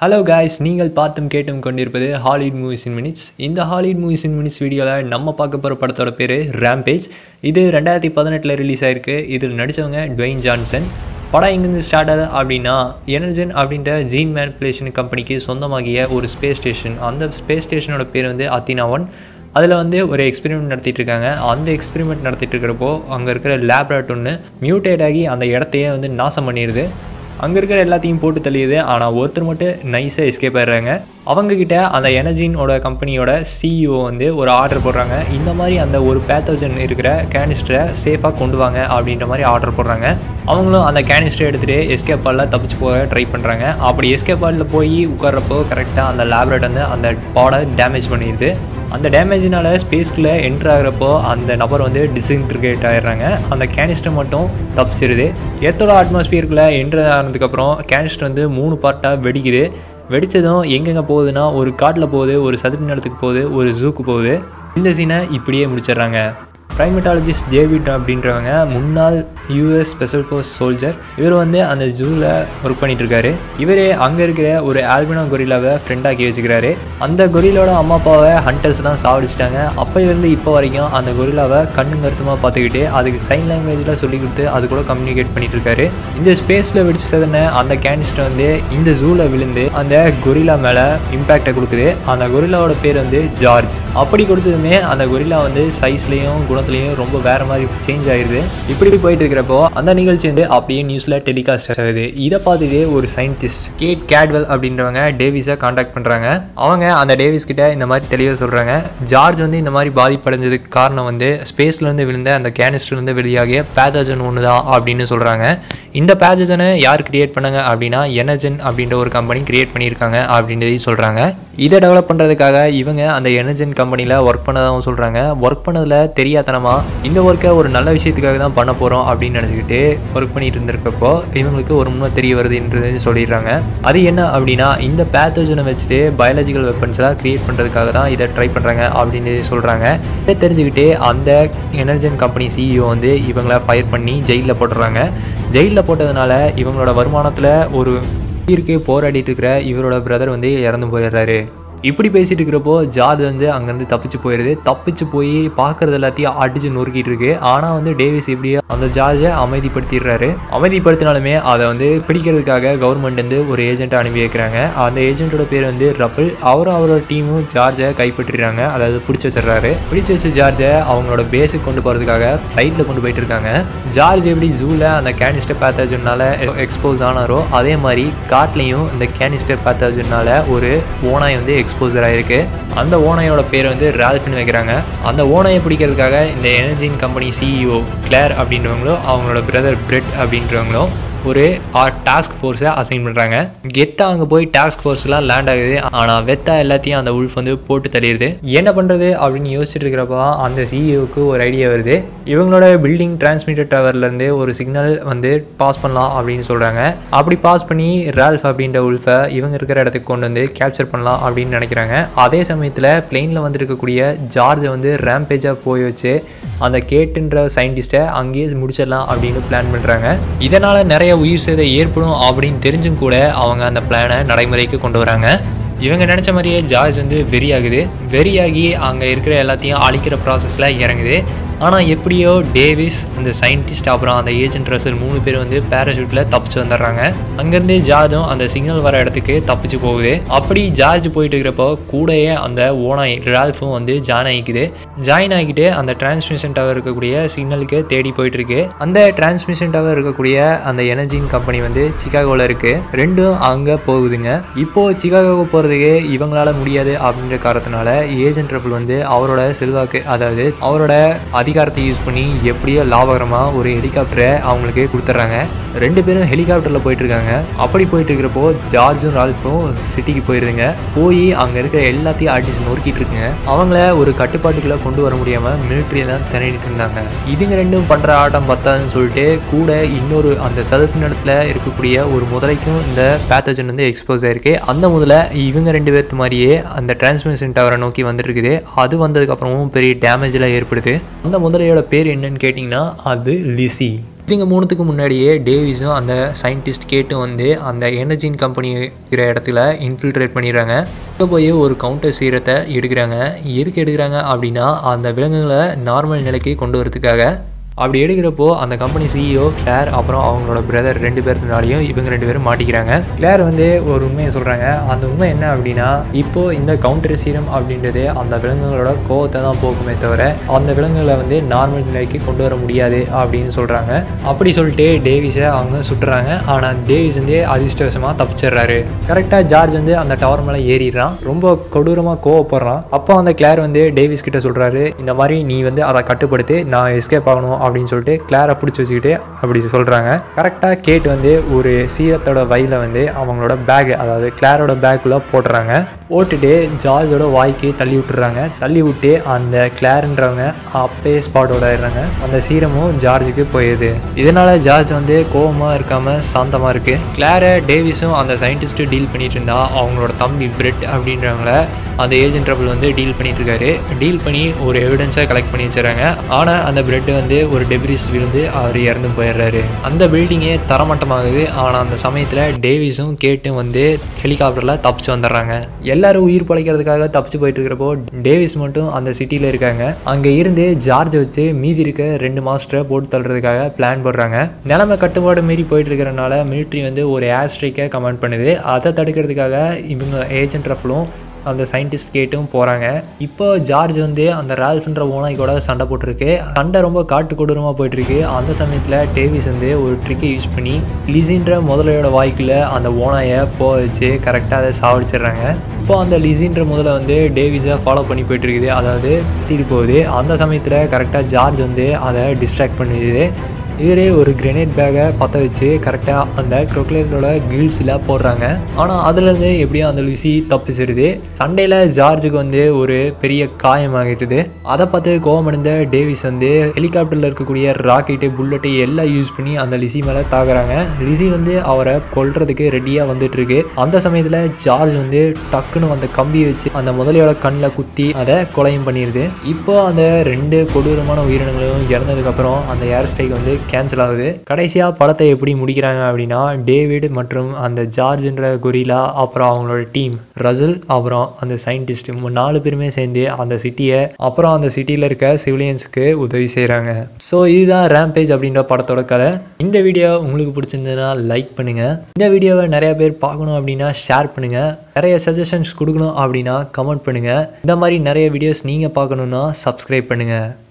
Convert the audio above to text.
Hello guys, நீங்கள் பார்த்தும் கேட்டும் கொண்டிருப்பது ஹாலிவுட் மூவிஸ் இன் மினிட்ஸ். இந்த ஹாலிவுட் மூவிஸ் இன் மினிட்ஸ் வீடியோவில் நம்ம பார்க்க போகிற படத்தோட பேர் ரேம்பேஜ். இது 2018 ரிலீஸ் ஆயிருக்கு. இதில் நடித்தவங்க டுவேன் ஜான்சன். படம் எங்கேருந்து ஸ்டார்ட் ஆகுது அப்படின்னா, எனர்ஜன் அப்படின்ற ஜீன் மேனிப்புலேஷன் கம்பெனிக்கு சொந்தமாகிய ஒரு ஸ்பேஸ் ஸ்டேஷன். அந்த ஸ்பேஸ் ஸ்டேஷனோட பேர் வந்து அத்தினா 1. அதில் வந்து ஒரு எக்ஸ்பெரிமெண்ட் நடத்திட்டு இருக்காங்க. அந்த எக்ஸ்பெரிமெண்ட் நடத்திட்டு இருக்கிறப்போ அங்கே இருக்கிற லேப்ராட் ஒன்று மியூட்டேட் ஆகி அந்த இடத்தையே வந்து நாசம் பண்ணிடுது. அங்கே இருக்கிற எல்லாத்தையும் போட்டு தள்ளியுது. ஆனால் ஒருத்தர் மட்டும் நைஸாக எஸ்கேப் ஆயிடுறாங்க. அவங்கக்கிட்ட அந்த எனர்ஜினோட கம்பெனியோட சிஇஓ வந்து ஒரு ஆர்டர் போடுறாங்க. இந்த மாதிரி அந்த ஒரு பேத்தோஜன் இருக்கிற கேனிஸ்டரை சேஃபாக கொண்டு வாங்க அப்படின்ற மாதிரி ஆர்டர் போடுறாங்க. அவங்களும் அந்த கேனிஸ்டரை எடுத்துகிட்டு எஸ்கேப் பாலில் தப்பிச்சு போக ட்ரை பண்ணுறாங்க. அப்படி எஸ்கேப் பாலில் போய் உட்கார்றப்போ கரெக்டாக அந்த லேப்ராட் வந்து அந்த பாடை டேமேஜ் பண்ணிடுது. அந்த டேமேஜினால ஸ்பேஸ்க்குள்ளே என்ட்ரு ஆகிறப்போ அந்த நபர் வந்து டிஸ்இன்டிகிரேட் ஆகிடுறாங்க. அந்த கேனிஸ்டர் மட்டும் தப்பிச்சிருது. எர்த்தோட அட்மாஸ்பியருக்குள்ளே என்ட்ரு ஆனதுக்கப்புறம் கேனிஸ்டர் வந்து 3 பார்ட்டாக வெடிக்குது. வெடித்ததும் எங்கெங்கே போகுதுன்னா, ஒரு காட்டில் போகுது, ஒரு சதுப்பு நிலத்துக்கு போகுது, ஒரு ஜூக்கு போகுது. இந்த சீனை இப்படியே முடிச்சிடுறாங்க. ப்ரைமட்டாலஜிஸ்ட் டேவிட் அப்படின்றவங்க முன்னாள் யூஎஸ் ஸ்பெஷல் ஃபோர்ஸ் சோல்ஜர். இவர் வந்து அந்த ஜூவில் ஒர்க் பண்ணிட்டு இருக்காரு. இவரே அங்கே இருக்கிற ஒரு ஆல்பினோ கொரில்லாவை ஃப்ரெண்டாக்கி வச்சுக்கிறாரு. அந்த கொரில்லாவோட அம்மா அப்பாவை ஹண்டர்ஸ் தான் சாவடிச்சிட்டாங்க. அப்போலேருந்து இப்போ வரைக்கும் அந்த கொரில்லாவை கண்ணு கருத்துமாக பார்த்துக்கிட்டு அதுக்கு சைன் லாங்குவேஜில் சொல்லி கொடுத்து அது கூட கம்யூனிகேட் பண்ணிட்டு இருக்காரு. இந்த ஸ்பேஸில் வெடிச்சு செதன அந்த கேனிஸ்டர் வந்து இந்த ஜூவில் விழுந்து அந்த கொரில்லா மேலே இம்பேக்டை கொடுக்குது. அந்த கொரில்லாவோட பேர் வந்து ஜார்ஜ். அப்படி கொடுத்ததுமே அந்த கொரில்லா வந்து சைஸ்லையும் குணத்துலையும் ரொம்ப வேற மாதிரி சேஞ்ச் ஆயிடுது. இப்படி போயிட்டு இருக்கிறப்போ அந்த நிகழ்ச்சி வந்து அப்படியே நியூஸ்ல டெலிகாஸ்ட் ஆகுது. இதை பார்த்துட்டு ஒரு சயின்டிஸ்ட் கேட் கேட்வெல் அப்படின்றவங்க டேவிஸை கான்டாக்ட் பண்றாங்க. அவங்க அந்த டேவிஸ் கிட்ட இந்த மாதிரி தெளிவாக சொல்றாங்க, ஜார்ஜ் வந்து இந்த மாதிரி பாதிப்படைஞ்சதுக்கு காரணம் வந்து ஸ்பேஸ்ல இருந்து விழுந்த அந்த கேனிஸ்டர்ல இருந்து வெளியாகிய பேத்தோஜன் ஒண்ணுதான் அப்படின்னு சொல்றாங்க. இந்த பேத்தோஜனை யார் கிரியேட் பண்ணாங்க அப்படின்னா, எனர்ஜன் அப்படின்ற ஒரு கம்பெனி கிரியேட் பண்ணியிருக்காங்க அப்படின்றதையும் சொல்றாங்க. இதை டெவலப் பண்றதுக்காக இவங்க அந்த எனர்ஜன் கம்பெனியில் ஒர்க் பண்ணதாகவும் சொல்கிறாங்க. ஒர்க் பண்ணதில் தெரியாதனமா இந்த ஒர்க்கை ஒரு நல்ல விஷயத்துக்காக தான் பண்ண போகிறோம் அப்படின்னு நினச்சிக்கிட்டு ஒர்க் பண்ணிட்டு இருந்திருக்கப்போ இவங்களுக்கு ஒரு முன்னே தெரிய வருதுன்றது சொல்லிடுறாங்க. அது என்ன அப்படின்னா, இந்த பேத்தோஜனை வச்சுட்டு பயாலஜிக்கல் வெப்பன்ஸ்லாம் கிரியேட் பண்ணுறதுக்காக தான் இதை ட்ரை பண்ணுறாங்க அப்படின்னு சொல்கிறாங்க. இதை தெரிஞ்சுக்கிட்டு அந்த எனர்ஜன் கம்பெனி சிஇஓ வந்து இவங்களை ஃபயர் பண்ணி ஜெயிலில் போட்டுடுறாங்க. ஜெயிலில் போட்டதுனால இவங்களோட வருமானத்தில் ஒரு உயிருக்கே போராடிட்டு இருக்கிற இவரோட பிரதர் வந்து இறந்து போயிடுறாரு. இப்படி பேசிட்டு இருக்கிறப்போ ஜார்ஜ் வந்து அங்கேருந்து தப்பிச்சு போயிடுது. தப்பிச்சு போய் பார்க்கறது எல்லாத்தையும் அடிச்சு நொறுக்கிட்டு இருக்கு. ஆனால் வந்து டேவிஸ் இப்படியே அந்த ஜார்ஜை அமைதிப்படுத்திடுறாரு. அமைதிப்படுத்தினாலுமே அதை வந்து பிடிக்கிறதுக்காக கவர்மெண்ட் வந்து ஒரு ஏஜென்ட்டை அனுப்பி வைக்கிறாங்க. அந்த ஏஜென்ட்டோட பேர் வந்து ரஃபல். அவரோட டீமும் ஜார்ஜை கைப்பற்றிடுறாங்க. அதாவது பிடிச்சி வச்சிடறாரு. பிடிச்சி வச்ச ஜார்ஜை அவங்களோட பேஸுக்கு கொண்டு போகிறதுக்காக ஃப்ளைட்டில் கொண்டு போயிட்டு இருக்காங்க. ஜார்ஜ் எப்படி ஜூவில் அந்த கேனிஸ்டர் பேத்தோஜனால எக்ஸ்போஸ் ஆனாரோ அதே மாதிரி காட்லேயும் இந்த கேனிஸ்டர் பேத்தோஜனால ஒரு ஓனாய் வந்து எக்ஸ்போசர் ஆயிருக்கு. அந்த ஓனாயோட பேர் வந்து ரால்ஃப்னு வைக்கிறாங்க. அந்த ஓனாயை பிடிக்கிறதுக்காக இந்த எனர்ஜின் கம்பெனி சிஇஓ கிளேர் அப்படின்றவங்களும் அவங்களோட பிரதர் பிரெட் அப்படின்றவங்களும் ஒரு டாஸ்க் ஃபோர்ஸை அசைன் பண்ணுறாங்க. கெத்தா அங்கே போய் டாஸ்க் ஃபோர்ஸ்லாம் லேண்ட் ஆகுது. ஆனால் வெத்தா எல்லாத்தையும் அந்த உல்ஃப் வந்து போட்டு தள்ளிடுது. என்ன பண்ணுறது அப்படின்னு யோசிச்சுட்டு இருக்கிறப்போ அந்த சிஇஓக்கு ஒரு ஐடியா வருது. இவங்களோட பில்டிங் டிரான்ஸ்மிட்டர் டவர்லேருந்து ஒரு சிக்னல் வந்து பாஸ் பண்ணலாம் அப்படின்னு சொல்கிறாங்க. அப்படி பாஸ் பண்ணி ரால்ஃப் அப்படின்ற உல்ஃபை இவங்க இருக்கிற இடத்துக்கு கொண்டு வந்து கேப்சர் பண்ணலாம் அப்படின்னு நினைக்கிறாங்க. அதே சமயத்தில் பிளெயினில் வந்துருக்கக்கூடிய ஜார்ஜை வந்து ரேம்பேஜாக போய் வச்சு அந்த கேட்டுன்ற சயின்டிஸ்ட்டை அங்கேயே முடிச்சிடலாம் அப்படின்னு பிளான் பண்ணுறாங்க. இதனால் நிறைய உயிர் சேதம் ஏற்படும் அப்படின்னு தெரிஞ்சும் கூட அவங்க அந்த பிளானை நடைமுறைக்கு கொண்டு வராங்க. இவங்க நினச்ச மாதிரியே ஜார்ஜ் வந்து வெறியாகி அங்கே இருக்கிற எல்லாத்தையும் அழிக்கிற ப்ராசஸில் இறங்குது. ஆனால் எப்படியோ டேவிஸ், அந்த சயின்டிஸ்ட், அப்புறம் அந்த ஏஜென்ட் ரசல் 3 பேர் வந்து பேராஷூட்டில் தப்பிச்சு வந்துடுறாங்க. அங்கேருந்து ஜார்ஜும் அந்த சிக்னல் வர இடத்துக்கு தப்பிச்சு போகுது. அப்படி ஜார்ஜ் போயிட்டு இருக்கிறப்போ கூடயே அந்த ஓனாய் ரால்ஃபும் வந்து ஜாயின் ஆகிக்கிட்டு அந்த டிரான்ஸ்மிஷன் டவர் இருக்கக்கூடிய சிக்னலுக்கு தேடி போயிட்டு இருக்கு. அந்த டிரான்ஸ்மிஷன் டவர் இருக்கக்கூடிய அந்த எனர்ஜின் கம்பெனி வந்து சிகாகோவில் இருக்கு. ரெண்டும் அங்கே போகுதுங்க. இப்போ சிகாகோ போகிறதுக்கு இவங்களால முடியாது அப்படின்ற காரணத்தினால ஏஜென்ட் ரஃபல் வந்து அவரோட செல்வாக்கு, அதாவது அவரோட அதிகாரத்தை யூஸ் பண்ணி எப்படியோ லாபகரமாக ஒரு ஹெலிகாப்டரை அவங்களுக்கு கொடுத்துட்றாங்க. 2 பேரும் ஹெலிகாப்டரில் போயிட்டு இருக்காங்க. அப்படி போயிட்டு இருக்கிறப்போ ஜார்ஜும் ரால்ஃபும் சிட்டிக்கு போயிடுதுங்க. போய் அங்கே இருக்கிற எல்லாத்தையும் அடிச்சு நொறுக்கிட்டு இருக்குங்க. அவங்கள ஒரு கட்டுப்பாட்டுக்குள்ளே கொண்டு வர முடியாமல் மிலிட்ரியை தான் திணறிட்டு இருந்தாங்க. இதுங்க ரெண்டும் பண்ணுற ஆட்டம் பத்தாதுன்னு சொல்லிட்டு கூட இன்னொரு அந்த சதுப்பு நிலத்தில் இருக்கக்கூடிய ஒரு முதலைக்கும் இந்த பேத்தோஜன் வந்து எக்ஸ்போஸ் ஆயிருக்கு. அந்த முதலை இவங்க 2 பேர்த்து மாதிரியே அந்த டிரான்ஸ்மிஷன் டவரை நோக்கி வந்துட்டு இருக்குது. அது வந்ததுக்கப்புறமும் பெரிய டேமேஜ்லாம் ஏற்படுது. அந்த முதலையோட பேர் என்னன்னு கேட்டிங்கன்னா அது லிசி. இதுங்க மூணுத்துக்கு முன்னாடியே டேவிஸும் அந்த சயின்டிஸ்ட் கேட்டும் வந்து அந்த எனர்ஜின் கம்பெனி இருக்கிற இடத்துல இன்ஃபில்ட்ரேட் பண்ணிடுறாங்க. அங்கே போய் ஒரு கவுண்டர் சீரத்தை எடுக்கிறாங்க. எதுக்கு எடுக்கிறாங்க அப்படின்னா அந்த விலங்குகளை நார்மல் நிலைக்கு கொண்டு வரதுக்காக. அப்படி எடுக்கிறப்போ அந்த கம்பெனி சிஇஓ கிளேர் அப்புறம் அவங்களோட பிரதர் 2 பேர்னாலையும் இவங்க 2 பேரும் மாட்டிக்கிறாங்க. கிளேர் வந்து ஒரு உண்மையை சொல்கிறாங்க. அந்த உண்மை என்ன அப்படின்னா, இப்போது இந்த கவுண்டர் சீரம் அப்படின்றது அந்த விலங்குகளோட கோவத்தை தான் போக்குமே தவிர அந்த விலங்குகளை வந்து நார்மல் நிலைக்கு கொண்டு வர முடியாது அப்படின்னு சொல்கிறாங்க. அப்படி சொல்லிட்டு டேவிஸை அவங்க சுட்டுறாங்க. ஆனால் டேவிஸ் வந்து அதிர்ஷ்டவசமாக தப்பிச்சிடுறாரு. கரெக்டாக ஜார்ஜ் வந்து அந்த டவர் மேலே ஏறிடுறான். ரொம்ப கொடூரமாக கோவப்படுறான். அப்போ அந்த கிளேர் வந்து டேவிஸ் கிட்ட சொல்கிறாரு, இந்த மாதிரி நீ வந்து அதை கட்டுப்படுத்தி நான் எஸ்கேப் ஆகணும் அப்படின்னு சொல்லிட்டு கிளாரை பிடிச்சி வச்சுக்கிட்டு அப்படி சொல்கிறாங்க. கரெக்டாக கேட் வந்து ஒரு சீரத்தோட வயலை வந்து அவங்களோட பேக், அதாவது கிளாரோட பேக்குள்ளே போட்டுறாங்க. போட்டுட்டு ஜார்ஜோட வாய்க்கு தள்ளி விட்டுறாங்க. தள்ளி விட்டு அந்த கிளார்ன்றவங்க அப்பே ஸ்பாட்டோட ஆயிடுறாங்க. அந்த சீரமும் ஜார்ஜுக்கு போயிடுது. இதனால ஜார்ஜ் வந்து கோவமாக இருக்காம சாந்தமாக இருக்கு. கிளாரை டேவிஸும் அந்த சயின்டிஸ்ட்டும் டீல் பண்ணிட்டு இருந்தா அவங்களோட தம்பி பிரெட் அப்படின்றவங்கள அந்த ஏஜென்ட் ட்ரபிள் வந்து டீல் பண்ணிட்டு இருக்காரு. டீல் பண்ணி ஒரு எவிடன்ஸை கலெக்ட் பண்ணி வச்சுறாங்க. ஆனால் அந்த பிரெட் வந்து ஒரு டெப்ரிஸ் விழுந்து அவர் இறந்து போயிடுறாரு. அந்த பில்டிங்கே தரமட்டமாகுது. ஆனால் அந்த சமயத்தில் டேவிஸும் கேட்டும் வந்து ஹெலிகாப்டரில் தப்பிச்சு வந்துடுறாங்க. எல்லாரும் உயிர் பழைக்கிறதுக்காக தப்பிச்சு போயிட்டு இருக்கிறப்போ டேவிஸ் மட்டும் அந்த சிட்டியில் இருக்காங்க. அங்கே இருந்து ஜார்ஜ் வச்சு மீதி இருக்க 2 மாஸ்டரை போட்டு தள்ளுறதுக்காக பிளான் போடுறாங்க. நிலைமை கட்டுப்பாடு மீறி போயிட்டு இருக்கிறனால மிலிட்ரி வந்து ஒரு ஏர் ஸ்ட்ரைக்கை கமாண்ட் பண்ணுது. அதை தடுக்கிறதுக்காக இவங்க ஏஜென்ட் ரஃப்லும் அந்த சயின்டிஸ்ட் கேட்டும் போகிறாங்க. இப்போ ஜார்ஜ் வந்து அந்த ரால்ஃப்ன்ற ஓனாய் கூட சண்டை போட்டிருக்கு. சண்டை ரொம்ப காட்டு கொடூரமாக போயிட்டுருக்கு. அந்த சமயத்தில் டேவிஸ் வந்து ஒரு ட்ரிக்கை யூஸ் பண்ணி லிசின்ற முதலையோட வாய்க்குள்ள அந்த ஓனாயை போக வச்சு கரெக்டாக அதை சாவடிச்சிடுறாங்க. இப்போ அந்த லிசின்ற முதலை வந்து டேவிஸை ஃபாலோ பண்ணி போயிட்டுருக்குது, அதாவது தீட்டு போகுது. அந்த சமயத்தில் கரெக்டாக ஜார்ஜ் வந்து அதை டிஸ்ட்ராக்ட் பண்ணிடுது. இவரே ஒரு கிரெனேட் பேக்கை பற்ற வச்சு கரெக்டாக அந்த க்ரொக்லைனோட கில்ஸில் போடுறாங்க. ஆனால் அதுலேருந்து எப்படியும் அந்த லிசி தப்பிச்சிருது. சண்டையில் ஜார்ஜுக்கு வந்து ஒரு பெரிய காயமாகிட்டுது. அதை பார்த்து கோவமடைந்த டேவிஸ் வந்து ஹெலிகாப்டரில் இருக்கக்கூடிய ராக்கெட்டு புல்லட்டு எல்லாம் யூஸ் பண்ணி அந்த லிசி மேலே தாக்குறாங்க. லிசி வந்து அவரை கொல்றதுக்கு ரெடியாக வந்துட்டு இருக்கு. அந்த சமயத்தில் ஜார்ஜ் வந்து டக்குன்னு அந்த கம்பியை வச்சு அந்த முதலையோட கண்ணில் குத்தி அதை கொலையும் பண்ணிடுது. இப்போ அந்த 2 கொடூரமான உயிரினங்களும் இறந்ததுக்கப்புறம் அந்த ஏர் ஸ்ட்ரைக் வந்து கேன்சல் ஆகுது. கடைசியா படத்தை எப்படி முடிக்கிறாங்க அப்படின்னா, டேவிட் மற்றும் அந்த ஜார்ஜ்ன்ற கொரிலா அப்புறம் அவங்களோட டீம் ரசல் அப்புறம் அந்த சயின்டிஸ்ட் 4 பேருமே சேர்ந்து அந்த சிட்டியை அப்புறம் அந்த சிட்டியில் இருக்க சிவிலியன்ஸுக்கு உதவி செய்கிறாங்க. ஸோ இதுதான் ரேம்பேஜ் அப்படின்ற படத்தோட கதை. இந்த வீடியோ உங்களுக்கு பிடிச்சிருந்ததுன்னா லைக் பண்ணுங்க. இந்த வீடியோவை நிறைய பேர் பார்க்கணும் அப்படின்னா ஷேர் பண்ணுங்க. நிறைய சஜஷன்ஸ் கொடுக்கணும் அப்படின்னா கமெண்ட் பண்ணுங்க. இந்த மாதிரி நிறைய வீடியோஸ் நீங்க பார்க்கணும்னா சப்ஸ்கிரைப் பண்ணுங்க.